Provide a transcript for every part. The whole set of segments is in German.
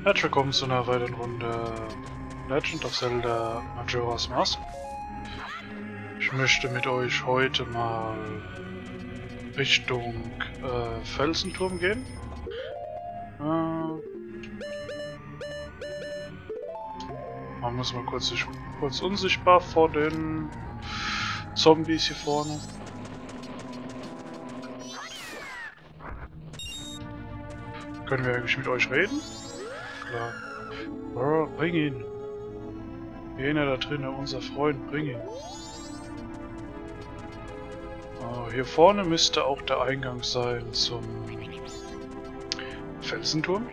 Herzlich willkommen zu einer weiteren Runde Legend of Zelda Majora's Mask. Ich möchte mit euch heute mal Richtung Felsenturm gehen. Man muss mal kurz unsichtbar vor den Zombies hier vorne. Können wir eigentlich mit euch reden? Klar. Oh, bring ihn. Jener da drinnen, unser Freund, bring ihn. Oh, hier vorne müsste auch der Eingang sein zum Felsenturm.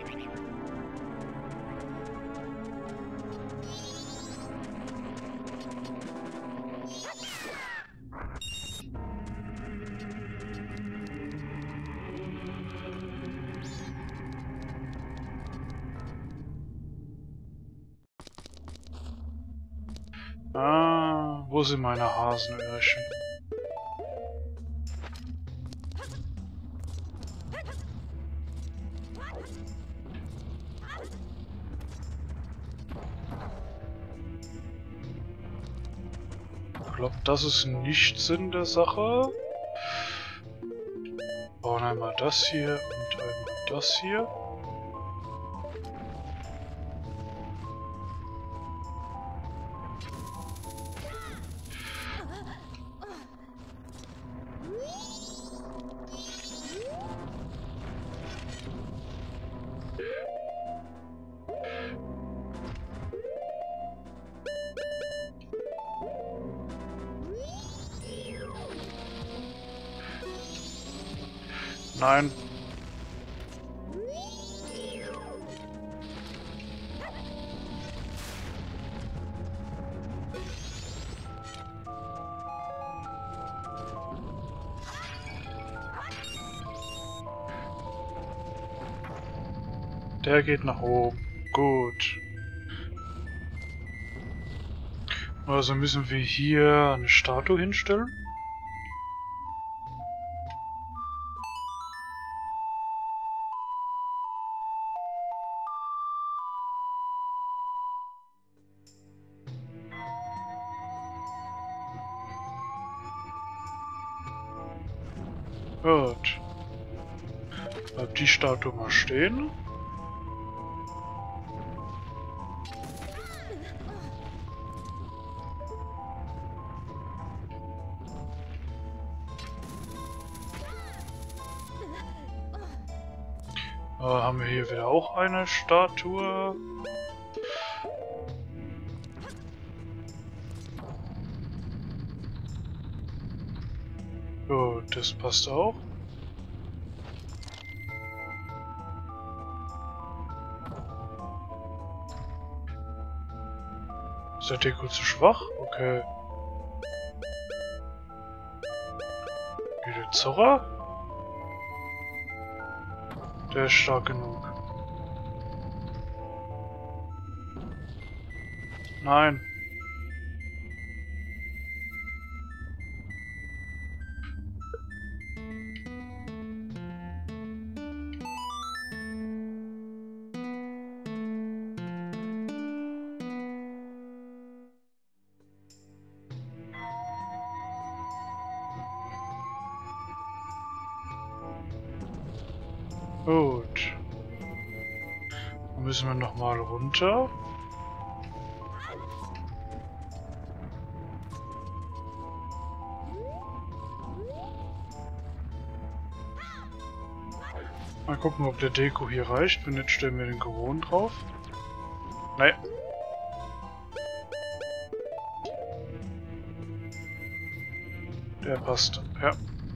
Ah, wo sind meine Hasenöhrchen? Ich glaube, das ist nicht Sinn der Sache. Bauen einmal das hier und einmal das hier. Nein. Der geht nach oben. Gut. Also müssen wir hier eine Statue hinstellen. Gut. Bleibt die Statue mal stehen. Haben wir hier wieder auch eine Statue. Gut, das passt auch. Ist der Deko zu schwach? Okay. Wie der Zorra? Der ist stark genug. Nein. Gut. Dann müssen wir nochmal runter. Mal gucken, ob der Deko hier reicht. Wenn nicht, stellen wir den Goron drauf. Nee. Der passt. Ja.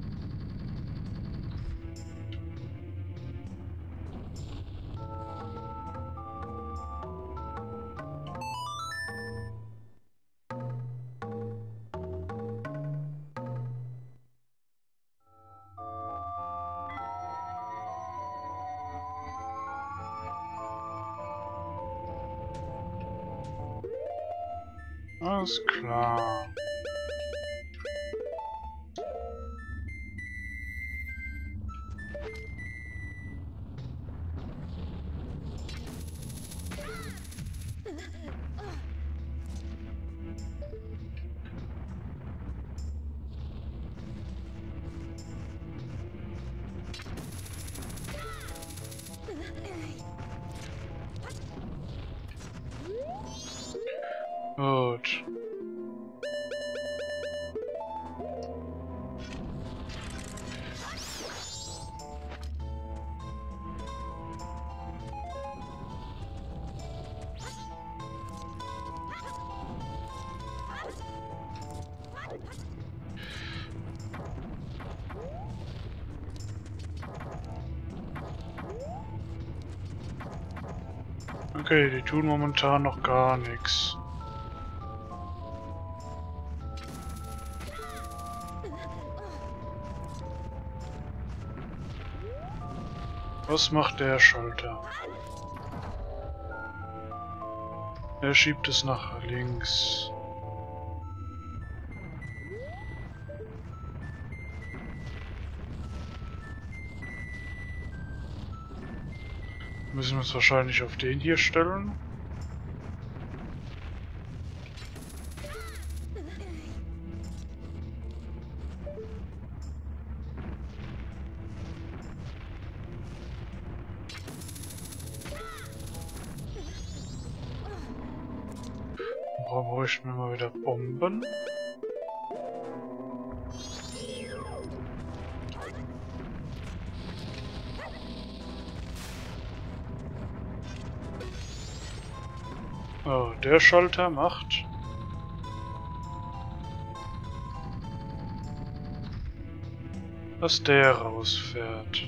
Alles klar. Gut. Okay, die tun momentan noch gar nichts. Was macht der Schalter? Er schiebt es nach links. Müssen wir uns wahrscheinlich auf den hier stellen. Warum bräuchten wir mal wieder Bomben? Oh, der Schalter macht... dass der rausfährt.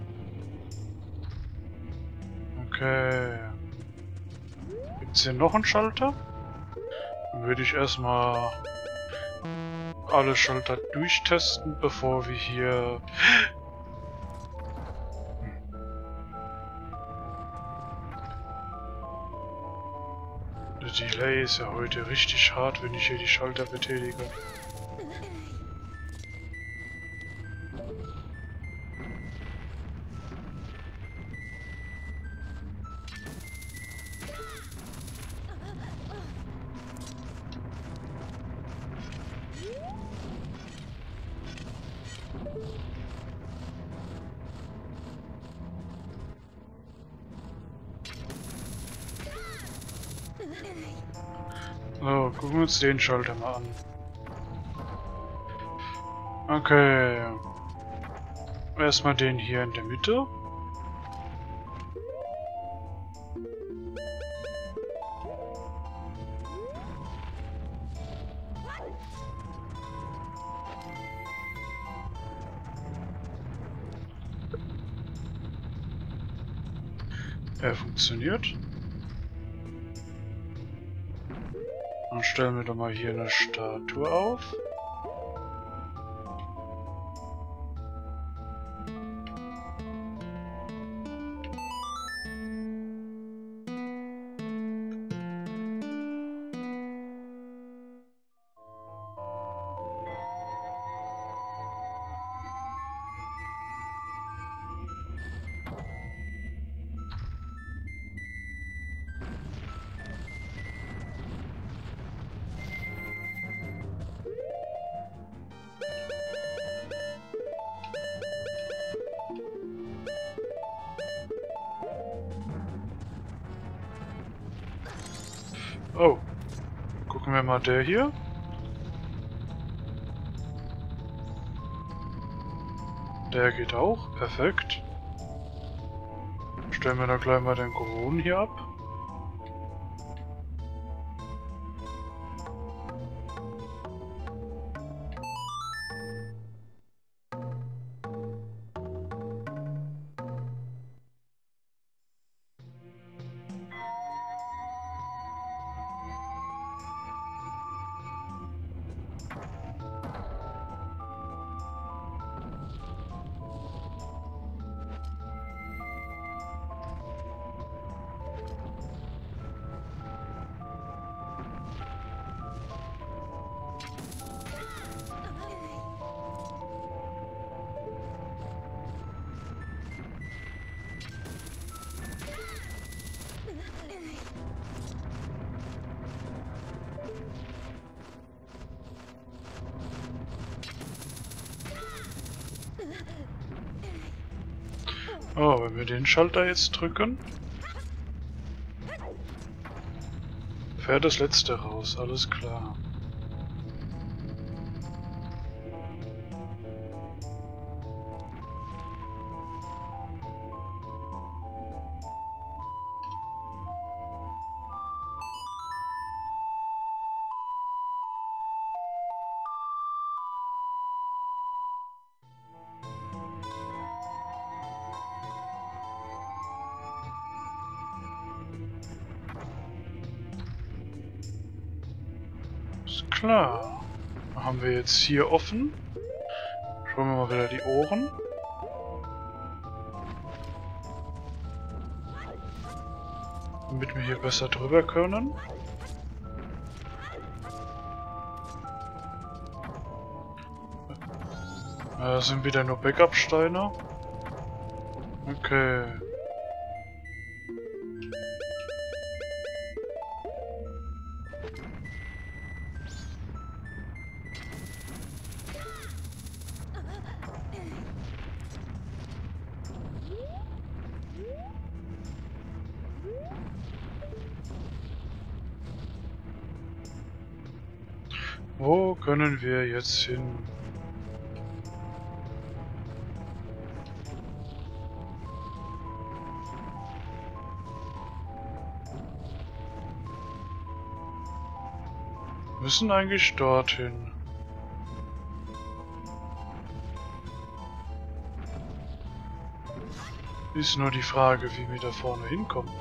Okay. Gibt's hier noch einen Schalter? Dann würde ich erstmal alle Schalter durchtesten, bevor wir hier... Der Delay ist ja heute richtig hart, wenn ich hier die Schalter betätige. So, gucken wir uns den Schalter mal an. Okay. Erstmal den hier in der Mitte. Er funktioniert. Dann stellen wir doch mal hier eine Statue auf. Oh, gucken wir mal der hier. Der geht auch, perfekt. Stellen wir da gleich mal den Goron hier ab. Oh, wenn wir den Schalter jetzt drücken, fährt das letzte raus, alles klar. Ist klar. Haben wir jetzt hier offen. Schauen wir mal wieder die Ohren. Damit wir hier besser drüber können. Das sind wieder nur Backup-Steine. Okay. Wo können wir jetzt hin? Wir müssen eigentlich dorthin. Ist nur die Frage, wie wir da vorne hinkommen.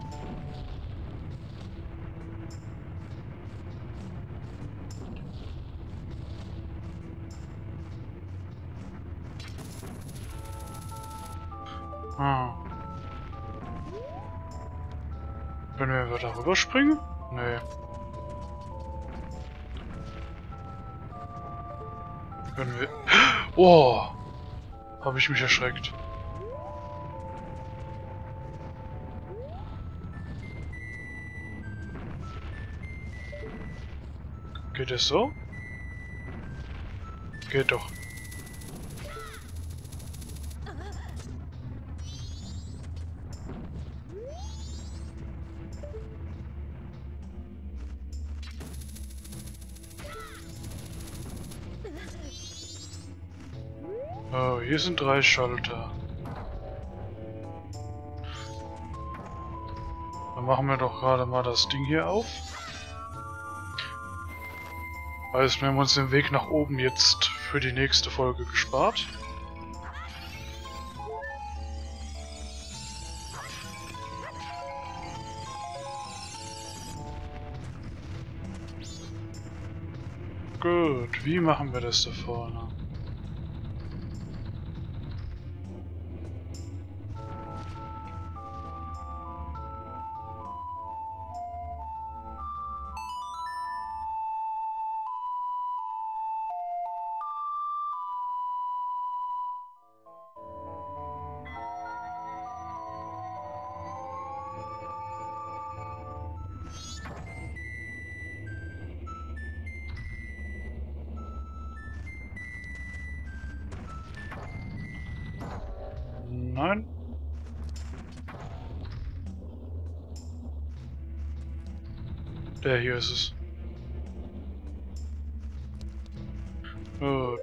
Ah. Können wir einfach darüber springen? Nee. Können wir... Oh! Habe ich mich erschreckt. Geht es so? Geht doch. Oh, hier sind 3 Schalter. Dann machen wir doch gerade mal das Ding hier auf. Also wir haben uns den Weg nach oben jetzt für die nächste Folge gespart. Gut, wie machen wir das da vorne? Nein. Der hier ist es. Gut.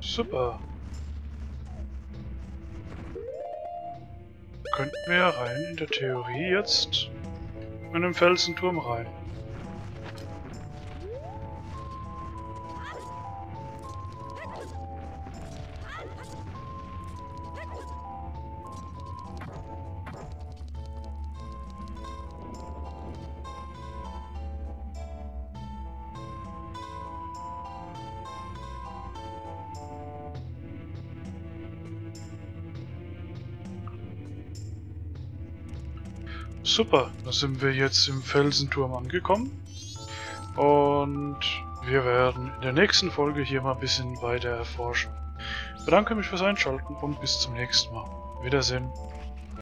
Super. Könnten wir rein in der Theorie jetzt in den Felsenturm rein. Super, da sind wir jetzt im Felsenturm angekommen. Und wir werden in der nächsten Folge hier mal ein bisschen weiter erforschen. Ich bedanke mich fürs Einschalten und bis zum nächsten Mal. Wiedersehen.